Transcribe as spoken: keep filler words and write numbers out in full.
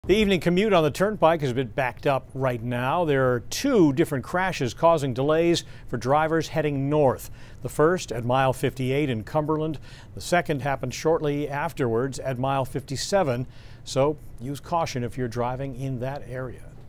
The evening commute on the Turnpike is a bit backed up right now. There are two different crashes causing delays for drivers heading north. The first at mile fifty-eight in Cumberland. The second happened shortly afterwards at mile fifty-seven. So use caution if you're driving in that area.